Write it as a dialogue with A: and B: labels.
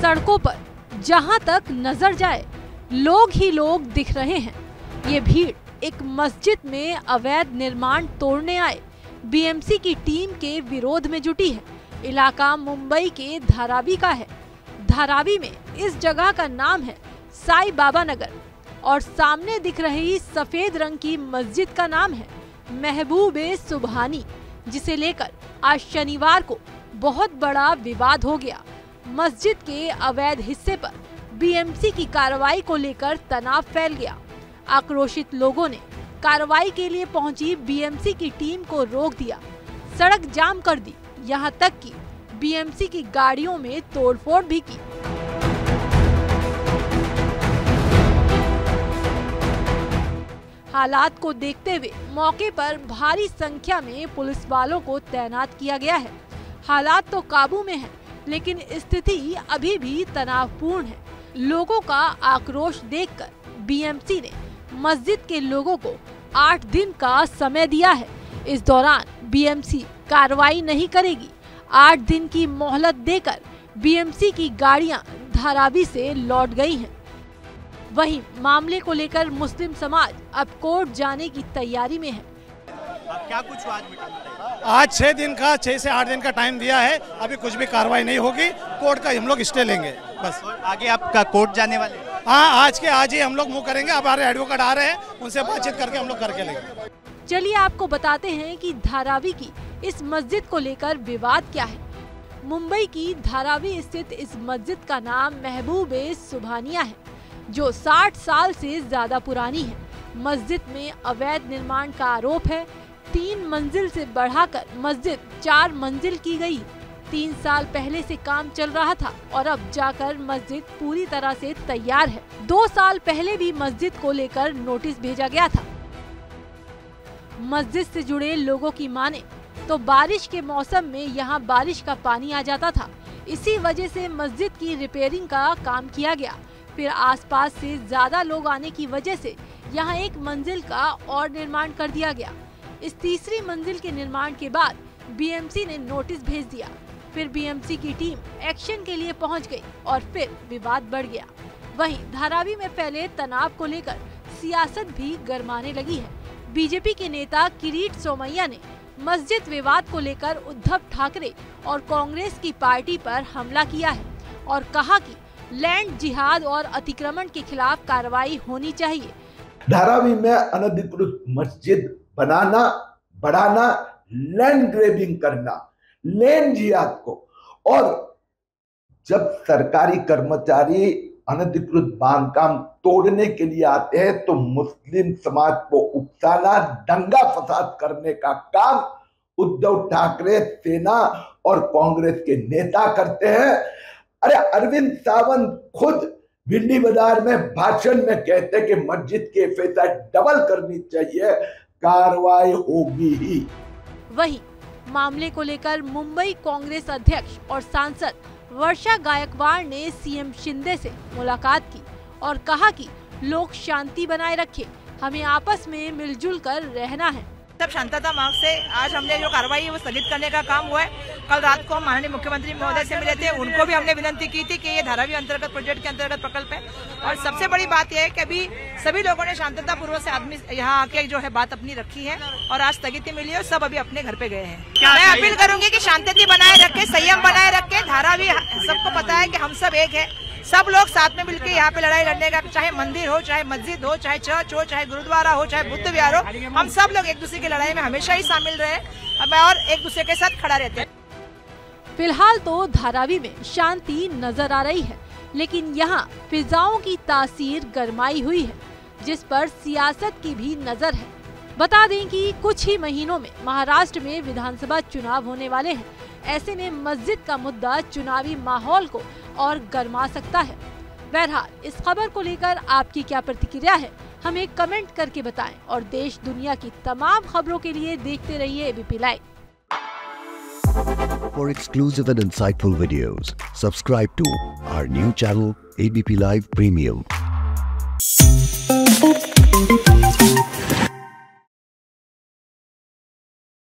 A: सड़कों पर जहां तक नजर जाए लोग ही लोग दिख रहे हैं। ये भीड़ एक मस्जिद में अवैध निर्माण तोड़ने आए बीएमसी की टीम के विरोध में जुटी है। इलाका मुंबई के धारावी का है। धारावी में इस जगह का नाम है साई बाबा नगर और सामने दिख रही सफेद रंग की मस्जिद का नाम है महबूबे सुबहानी, जिसे लेकर आज शनिवार को बहुत बड़ा विवाद हो गया। मस्जिद के अवैध हिस्से पर बीएमसी की कार्रवाई को लेकर तनाव फैल गया। आक्रोशित लोगों ने कार्रवाई के लिए पहुंची बीएमसी की टीम को रोक दिया, सड़क जाम कर दी, यहां तक कि बीएमसी की गाड़ियों में तोड़फोड़ भी की। हालात को देखते हुए मौके पर भारी संख्या में पुलिस वालों को तैनात किया गया है। हालात तो काबू में है, लेकिन स्थिति अभी भी तनावपूर्ण है। लोगों का आक्रोश देखकर बीएमसी ने मस्जिद के लोगों को 8 दिन का समय दिया है। इस दौरान बीएमसी कार्रवाई नहीं करेगी। 8 दिन की मोहलत देकर बीएमसी की गाड़ियां धारावी से लौट गई हैं। वहीं मामले को लेकर मुस्लिम समाज अब कोर्ट जाने की तैयारी में है।
B: क्या कुछ आज मीटिंग?
C: आज 6 से 8 दिन का टाइम दिया है। अभी कुछ भी कार्रवाई नहीं होगी। कोर्ट का हम लोग स्टे लेंगे बस।
B: आगे आपका कोर्ट जाने वाले?
C: हाँ, आज ही हम लोग मूव करेंगे। अब हमारे एडवोकेट आ रहे हैं, उनसे बातचीत करके हम लोग करके लेंगे।
A: चलिए आपको बताते हैं कि धारावी की इस मस्जिद को लेकर विवाद क्या है। मुंबई की धारावी स्थित इस मस्जिद का नाम महबूबे सुबहानिया है, जो 60 साल से ज्यादा पुरानी है। मस्जिद में अवैध निर्माण का आरोप है। 3 मंजिल से बढ़ाकर मस्जिद 4 मंजिल की गई। 3 साल पहले से काम चल रहा था और अब जाकर मस्जिद पूरी तरह से तैयार है। 2 साल पहले भी मस्जिद को लेकर नोटिस भेजा गया था। मस्जिद से जुड़े लोगों की माने तो बारिश के मौसम में यहाँ बारिश का पानी आ जाता था। इसी वजह से मस्जिद की रिपेयरिंग का काम किया गया। फिर आसपास से ज्यादा लोग आने की वजह से यहाँ 1 मंजिल का और निर्माण कर दिया गया। इस तीसरी मंजिल के निर्माण के बाद बीएमसी ने नोटिस भेज दिया। फिर बीएमसी की टीम एक्शन के लिए पहुंच गई और फिर विवाद बढ़ गया। वहीं धारावी में फैले तनाव को लेकर सियासत भी गरमाने लगी है। बीजेपी के नेता किरीट सोमैया ने मस्जिद विवाद को लेकर उद्धव ठाकरे और कांग्रेस की पार्टी पर हमला किया है और कहा कि लैंड जिहाद और अतिक्रमण के खिलाफ कार्रवाई होनी चाहिए।
D: धारावी में अनधिकृत मस्जिद बनाना, बढ़ाना, लैंड ग्रेबिंग करना, लैंड जिहाद को, और जब सरकारी कर्मचारी अनधिकृत बांधकाम तोड़ने के लिए आते हैं तो मुस्लिम समाज को उकसाना, दंगा फसाद करने का काम उद्धव ठाकरे, सेना और कांग्रेस के नेता करते हैं। अरे अरविंद सावंत खुद भिंडी बाजार में भाषण में कहते कि मस्जिद की एफएसआई डबल करनी चाहिए, कार्रवाई होगी ही।
A: वहीं मामले को लेकर मुंबई कांग्रेस अध्यक्ष और सांसद वर्षा गायकवाड़ ने सीएम शिंदे से मुलाकात की और कहा कि लोग शांति बनाए रखें, हमें आपस में मिलजुल कर रहना है।
E: सब शांतता मार्ग से आज हमने जो कार्रवाई है वो स्थगित करने का काम हुआ है। कल रात को हम माननीय मुख्यमंत्री महोदय से मिले थे, उनको भी हमने विनती की थी कि ये धारावी अंतर्गत प्रोजेक्ट के अंतर्गत प्रकल्प है और सबसे बड़ी बात यह है कि अभी सभी लोगों ने शांतता पूर्वक से आदमी यहाँ आके जो है बात अपनी रखी है और आज स्थगिति मिली है और सब अभी अपने घर पे गए हैं। मैं अपील करूंगी कि शांति बनाए रखे, संयम बनाए रखे। धारावी सबको पता है कि हम सब एक है, सब लोग साथ में मिलकर यहाँ पे लड़ाई लड़ने का, चाहे मंदिर हो, चाहे मस्जिद हो, चाहे चर्च हो, चाहे गुरुद्वारा हो, चाहे बुद्ध विहार हो, हम सब लोग एक दूसरे की लड़ाई में हमेशा ही शामिल रहे और एक दूसरे के साथ खड़ा रहते हैं।
A: फिलहाल तो धारावी में शांति नजर आ रही है, लेकिन यहाँ फिजाओं की तासीर गरमाई हुई है, जिस पर सियासत की भी नजर है। बता दें कि कुछ ही महीनों में महाराष्ट्र में विधानसभा चुनाव होने वाले हैं। ऐसे में मस्जिद का मुद्दा चुनावी माहौल को और गरमा सकता है। बहरहाल इस खबर को लेकर आपकी क्या प्रतिक्रिया है, हमें कमेंट करके बताएं और देश दुनिया की तमाम खबरों के लिए देखते रहिए ABP live.
F: For exclusive and insightful videos, subscribe to our new channel ABP Live Premium.